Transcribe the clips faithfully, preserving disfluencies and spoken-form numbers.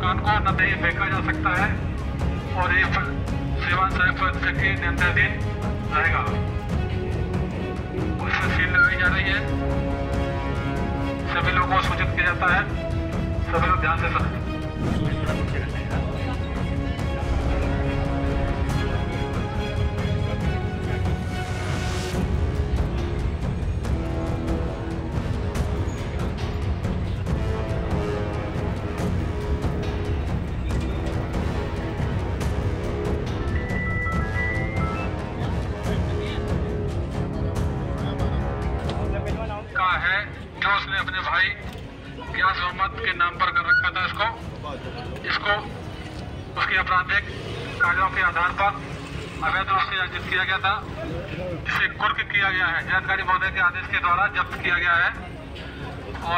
मकान को न कहीं फेंका जा सकता है और ये सीमा साहब के नियंत्रणाधीन रहेगा। उससे सील लगाई जा रही है, सभी लोगों को सूचित किया जाता है, सभी लोग ध्यान से सुनें। है जो उसने अपने भाई ग्यास मोहम्मद के नाम पर कर रखा था, इसको इसको उसके आपराधिक कार्यों के आधार पर अवैध रूप से अर्जित किया गया था, जिसे कुर्क किया गया है, जिलाधिकारी महोदय के आदेश के द्वारा जब्त किया गया है और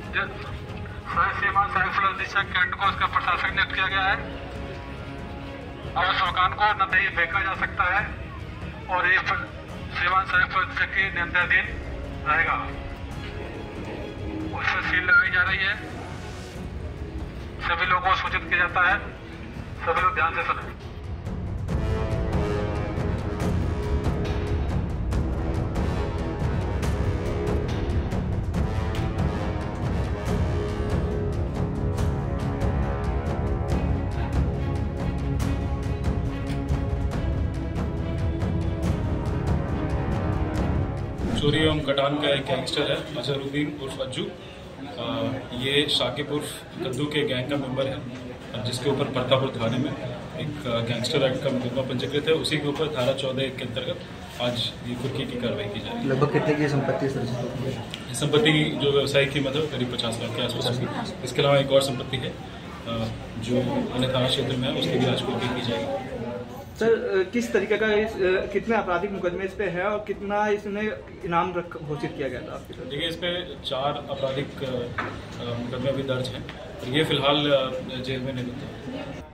सीमा साइफुल अधीक्षक कैंट को इसका प्रशासक नियुक्त किया गया है। अब उस मकान को न कहीं फेंका जा सकता है और ये सीमा साइफुल अधीक्षक के नियंत्रणाधीन रहेगा। उससे सील लगाई जा रही है, सभी लोगों को सूचित किया जाता है, सभी लोग ध्यान से सुनें। चोरी एवं कटान का एक गैंगस्टर है अजहरुद्दीन उर्फ अज्जू। ये शाकिब उर्फ कद्दू के गैंग का मेंबर है, जिसके ऊपर परतापुर थाने में एक गैंगस्टर एक्ट का मुकदमा पंजीकृत है। उसी के ऊपर धारा चौदह के अंतर्गत आज ये कुर्की की कार्रवाई की जाएगी। लगभग कितने की संपत्ति सर? संपत्ति जो व्यवसायिक कीमत है करीब पचास लाख के आसपास होगी। इसके अलावा एक और संपत्ति है जो अन्य थाना क्षेत्र में है, उसकी भी आज कुर्की की जाएगी। सर किस तरीके का इस कितने आपराधिक मुकदमे इस पे है और कितना इसने इनाम घोषित किया गया था आपकी तरफ? देखिए, इस पे चार आपराधिक मुकदमे अभी दर्ज हैं और ये फिलहाल जेल में निरुद्ध है।